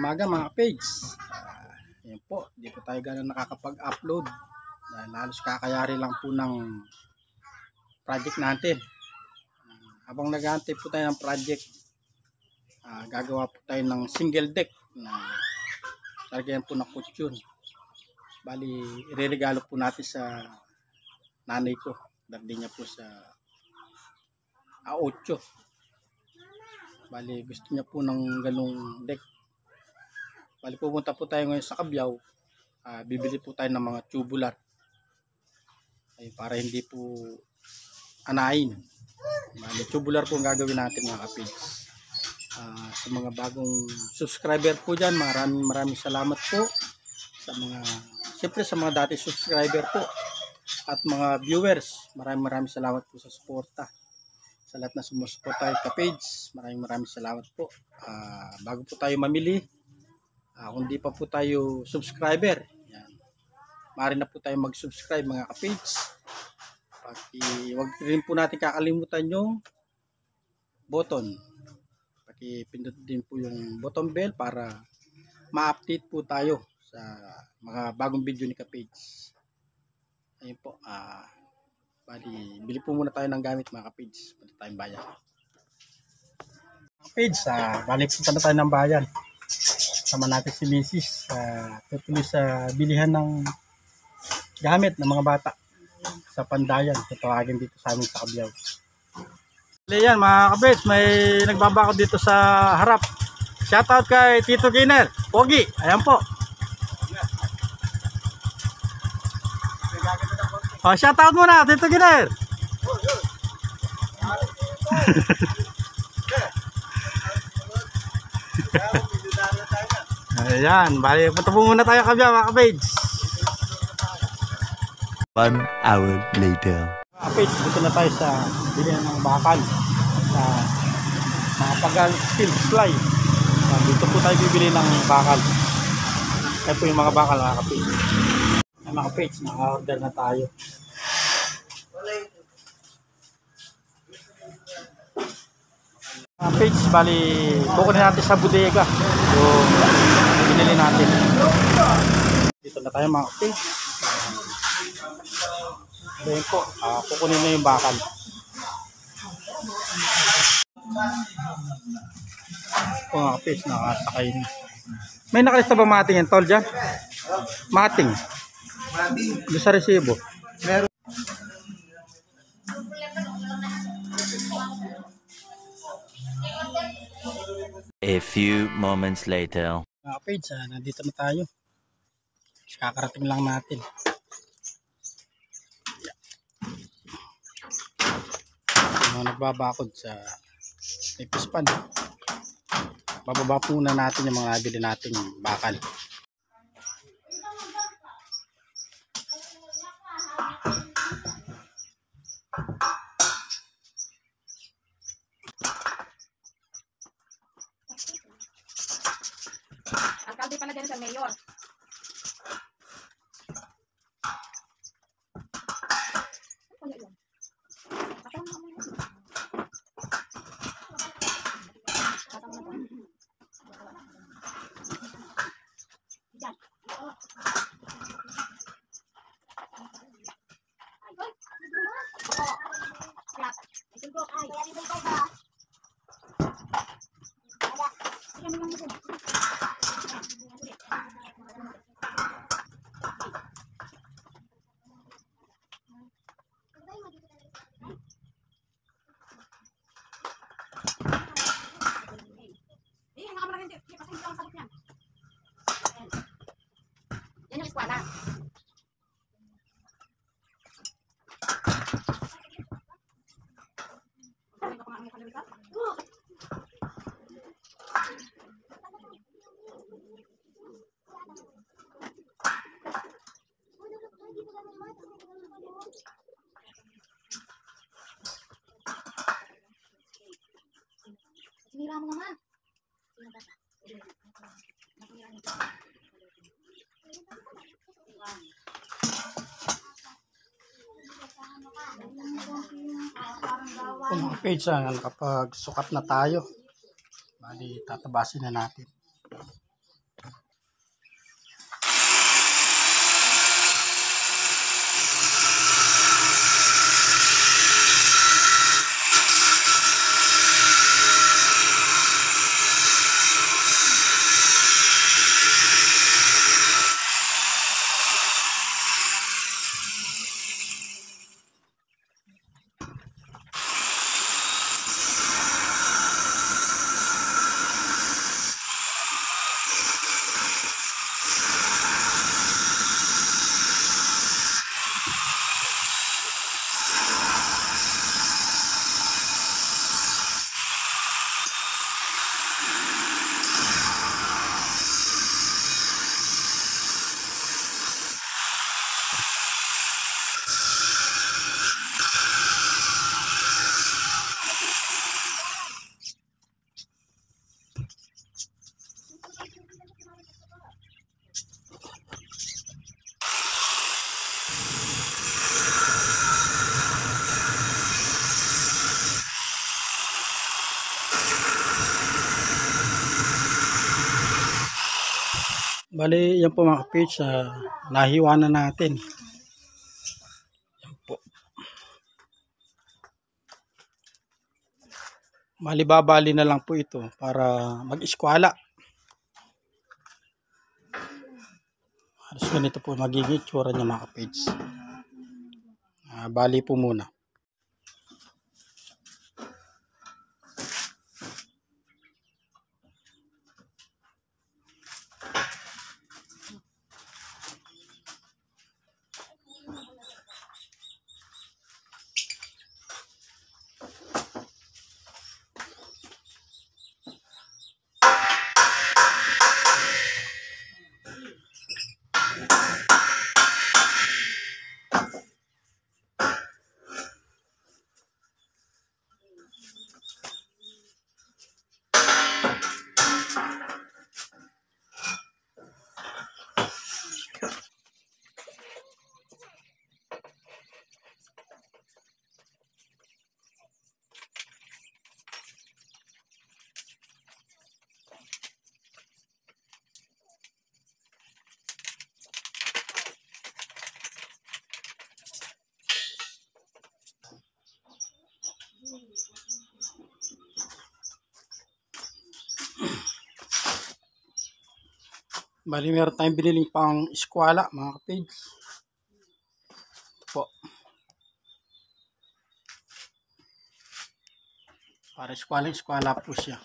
umaga mga page. Yan po, di po tayo gano'n nakakapag-upload. Dahil halos kakayari lang po ng project natin. Habang naghahantay po tayo ng project, gagawa po tayo ng single deck na talagyan po ng kutsyon. Bali, ireregalo po natin sa nanay ko. Birthday niya po sa 8. Bali, gusto niya po ng ganung deck. Bali, pupunta po tayo ngayon sa Cabiao. Bibili po tayo ng mga tubular. Ay, para hindi po anain. Bali, tubular po ang gagawin natin mga kapits. Sa mga bagong subscriber po dyan, maraming salamat po. Siyempre sa mga dati subscriber po. At mga viewers, maraming salamat po sa suporta. Sa lahat na sumusuporta sa page, maraming salamat po. Bago po tayo mamili, kung di pa po tayo subscriber, yan, maaari na po tayo mag-subscribe mga ka-page. Huwag rin po natin kakalimutan yung button. Pindot din po yung button bell para ma-update po tayo sa mga bagong video ni ka-page. Ayun po, bali, bili po muna tayo ng gamit mga ka-page. Punta tayong bayan. Ka-page, balik punta na tayo ng bayan. Sama natin si Mrs. Tutuloy sa bilihan ng gamit ng mga bata sa Pandayan. Tatawagin dito sa amin sa Cabiao. Yan mga ka-page, may nagbabako dito sa harap. Shoutout kay Tito Kiner, Pogi. Ayan po. Shoutout muna, Tito Kiner. Ayan, bali, punta po muna tayo Cabiao mga ka-page. 1 hour later. Mga ka-page, dito na tayo sa bilihan ng bakal. Sa mga pagal steel fly. Dito po tayo bibili ng bakal. Ito po yung mga bakal mga ka-page. Mga ka-page, naka-order na tayo. Mga page, bali, kukunin natin sa bodega yung binili natin. Dito na tayo mga page. Ayan po, kukunin na yung bakal. Ito mga page, nakasakay na. May nakalista ba mating yung tol dyan? Mating? Doon sa resibo. Meron. A few moments later. Mga page, nandito na tayo. Kakarating lang natin. Mga nagbabakod sa Epispan. Bababa po na natin yung mga nabili nating bakal. Alkalde pala dyan sa mayor. Yan yung eskwala. Sinira mo naman. Kung mga page, kapag sukat na tayo, bali tatabasin na natin. Bali, yan po mga kapage, nahiwa na natin. Yan po. Bali, babali na lang po ito para mag-eskwala. Halos ganito po magiging itsura niya mga kapage. Bali po muna. Bali, meron tayong biniling pang eskwala mga kapage. Ito po. Para eskwala po siya.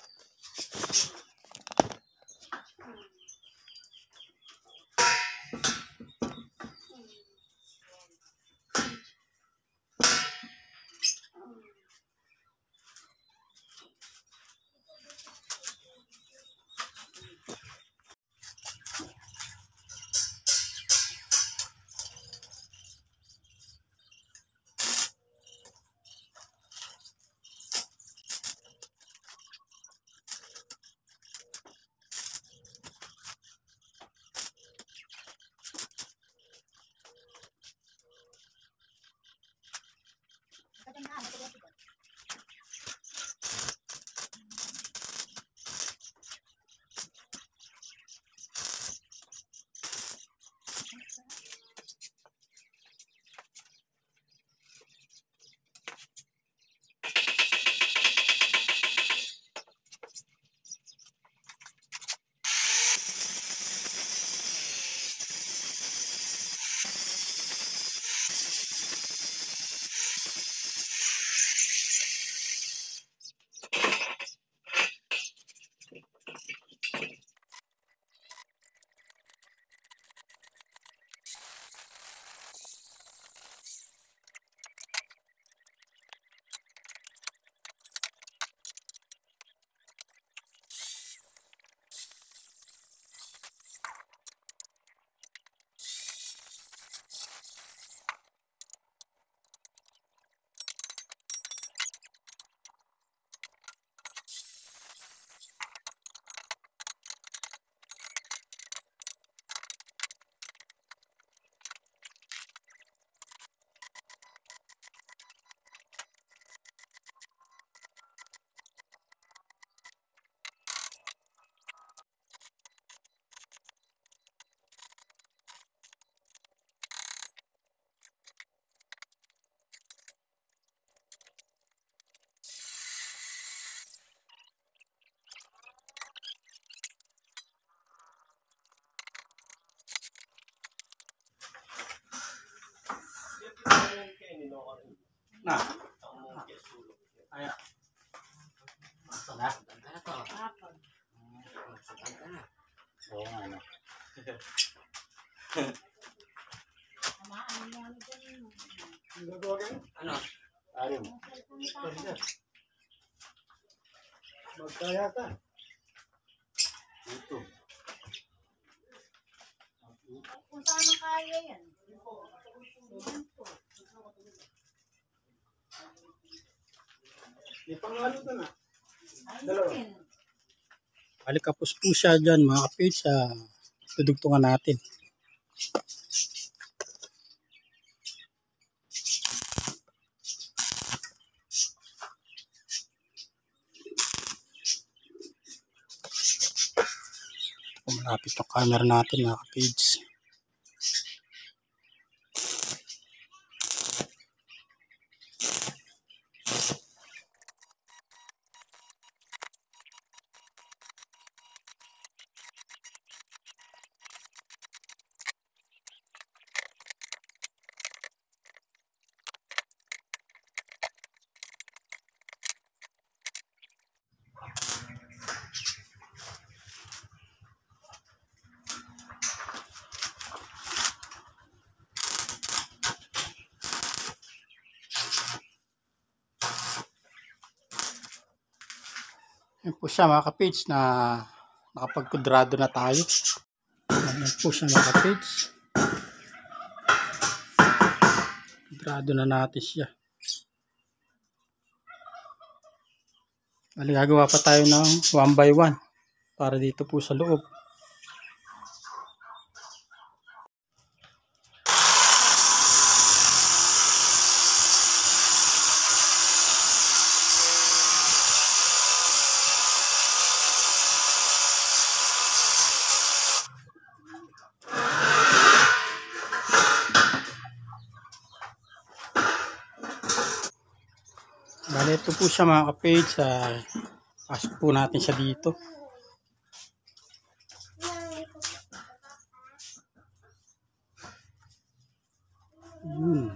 Na. Ayan. Ito na. Oo nga, ano. Ano? Ayun. Magkaya ka. Ito. Kung saan ang kaya yan. May pangalo ka na. Dalawa. Balikapos po siya dyan mga kapage sa tudugtungan natin. Malapit yung camera natin mga ka-page. Yan po siya mga ka-page na nakapagkudrado na tayo. Yan po siya mga ka-page. Kudrado na natin siya. Bali, gagawa pa tayo ng 1 by 1 para dito po sa loob. Bali, ito po siya mga ka-page. Pasok po natin siya dito. Yun.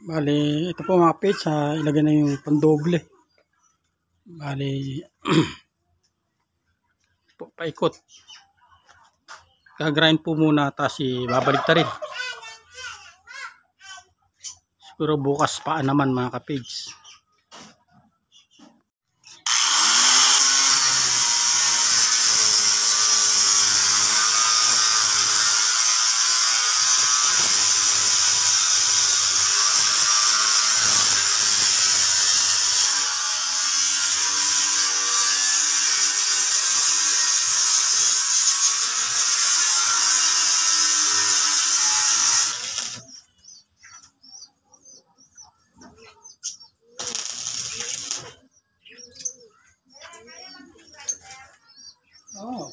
Bali, ito po mga page, ilagay na yung pandoble. Bali, po, paikot. Gagrind po muna, tapos babalik ta rin. Siguro bukas pa naman mga ka-page. Oh.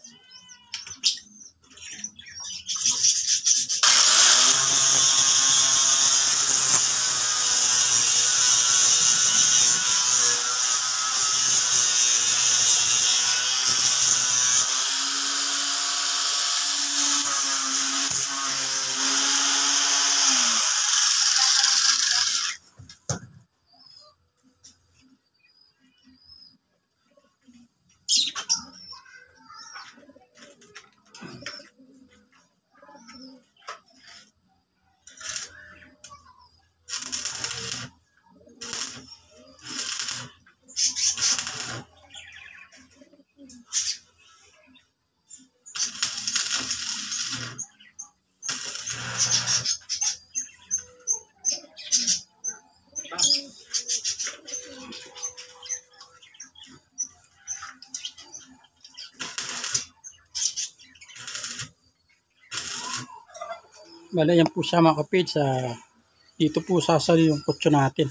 Bale, yan po siya mga kapage. Dito po sasali yung kutso natin.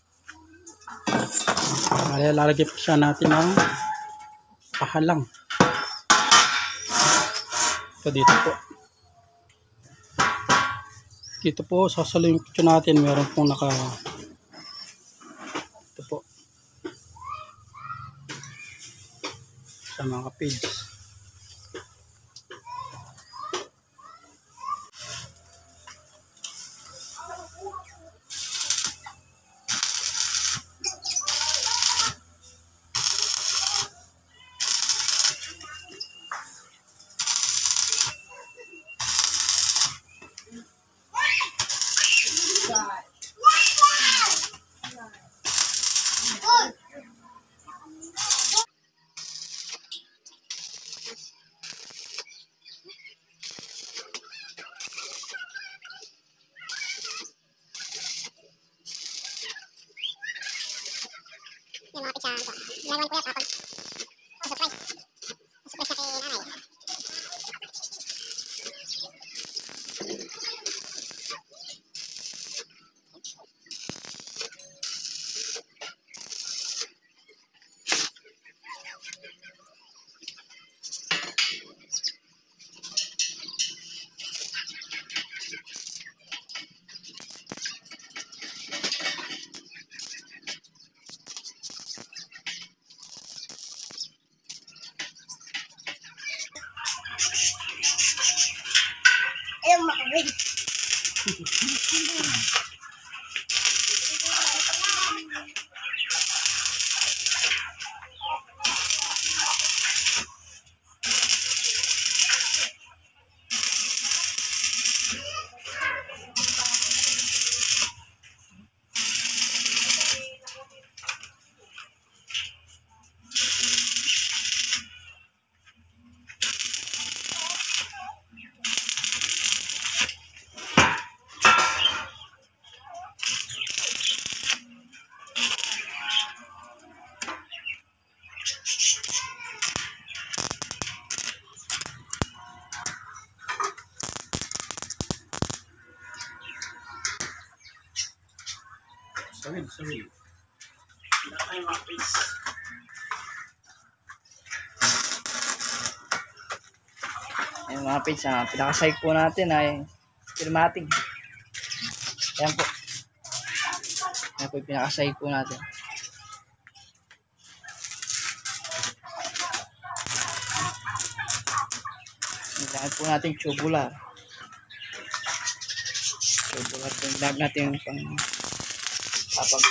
Bale, lalagay po siya natin ng pahalang. So, dito po. Dito po sasali yung kutso natin. Meron pong ito po. Sa mga kapage. Yung mga pizza ko. Ginagawan ko yan kapag surprise. Surprise na kay nanay. Ayaw makawin. Sawid. Ay, mga page. Yung mga page, pinakasite po natin ay Firmatic. Ayan po. Ayan po yung pinakasite po natin. Nilagay po natin tubular. Tubular po yung lag natin yung pang Kapag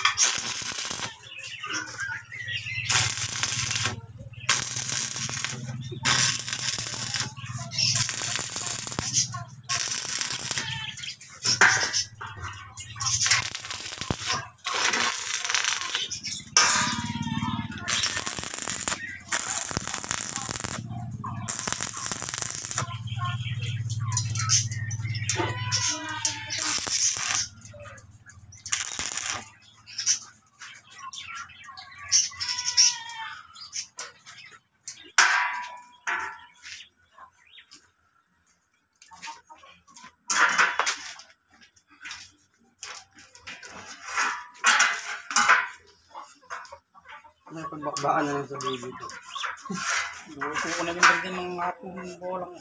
May pagbakbakan na lang sa baby ko. Gusto ko na din ng hapong bolang.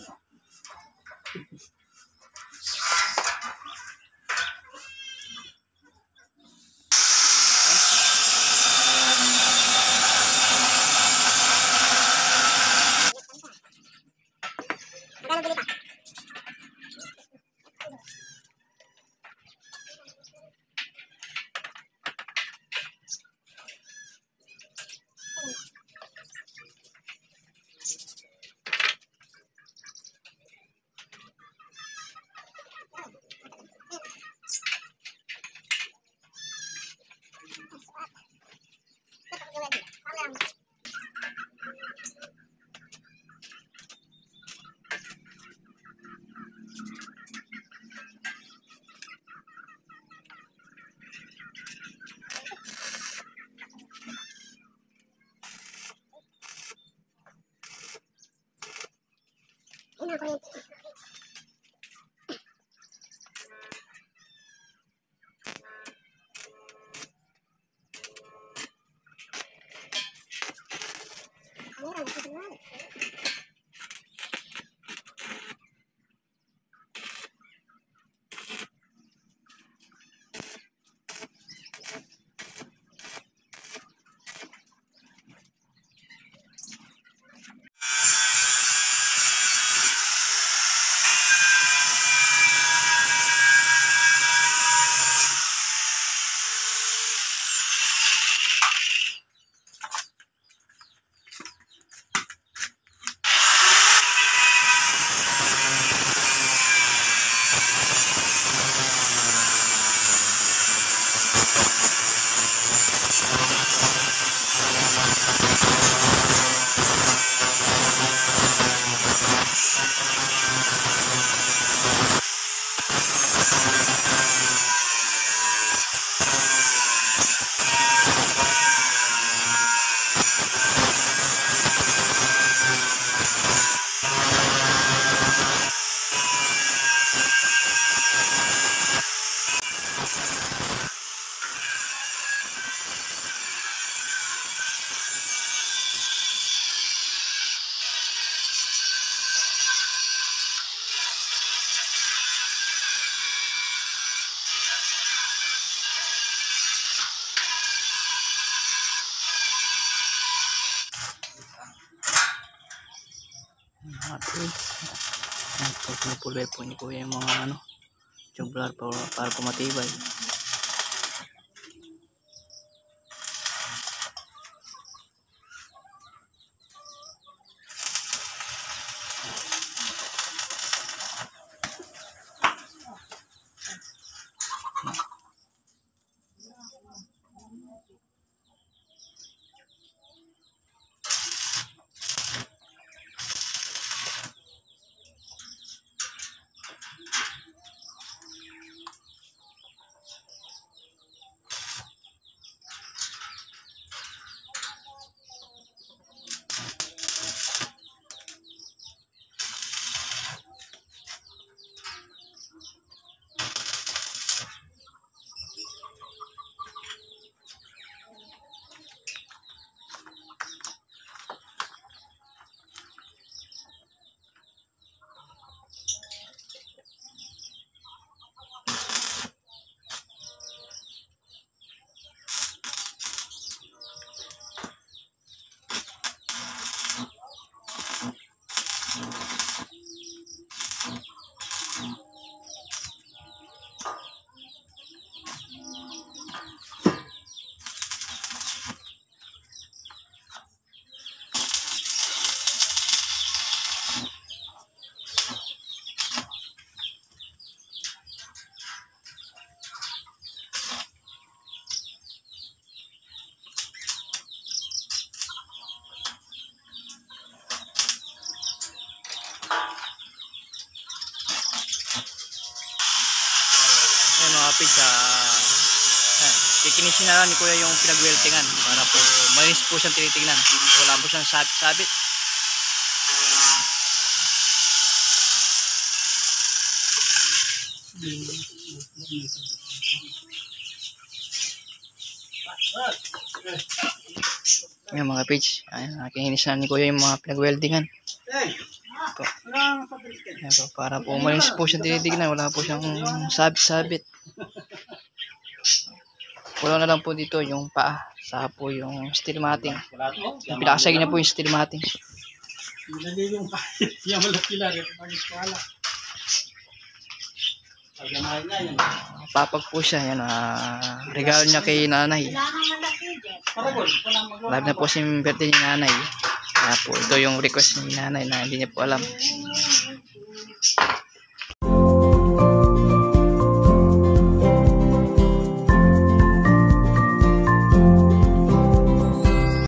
Una kuryente. Kamera, nasusunod. Pagpupulay po ni Kuya yung mga tubular para po matibay. kapit sa kikinisin na lang ni kuya yung pinagweltingan para po malinis po siyang tinitingnan. Wala po siyang sabit-sabit. Yung mga page, ayan, nakikinis na ni kuya yung mga pinag-weldingan. Ito. Ayan po, para po malinis po siyang tinitignan, wala po siyang sabit-sabit. Wala na lang po dito yung paa, sa po yung steel matting. Yung pinakasagin niya po yung steel matting. Hindi yung yung malaki lang. Ito pagis ko ala. Pagamahin na yun. Papag po siya, yan, regalo niya kay nanay. Live na po si birthday ni nanay. Kaya po, ito yung request ni nanay na hindi niya po alam.